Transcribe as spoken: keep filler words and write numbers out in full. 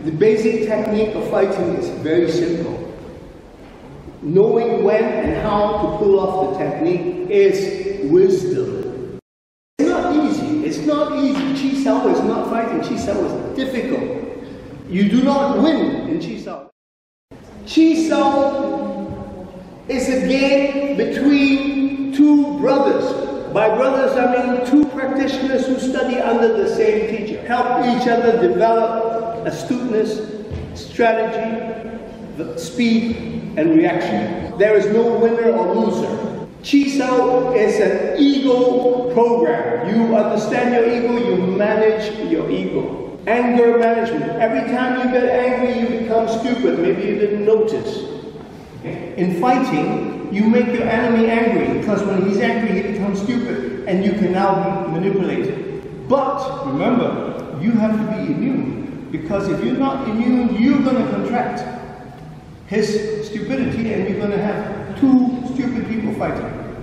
The basic technique of fighting is very simple. Knowing when and how to pull off the technique is wisdom. It's not easy. It's not easy. Chi Sao is not fighting. Chi Sao is difficult. You do not win in Chi Sao. Chi Sao is a game between two brothers. By brothers, I mean two practitioners who study under the same teacher. Help each other develop astuteness, strategy, speed, and reaction. There is no winner or loser. Chi Sao is an ego program. You understand your ego, you manage your ego. Anger management. Every time you get angry, you become stupid. Maybe you didn't notice. In fighting, you make your enemy angry, because when he's angry, he becomes stupid, and you can now be manipulated. But remember, you have to be immune, because if you're not immune, you're going to contract his stupidity, and you're going to have two stupid people fighting.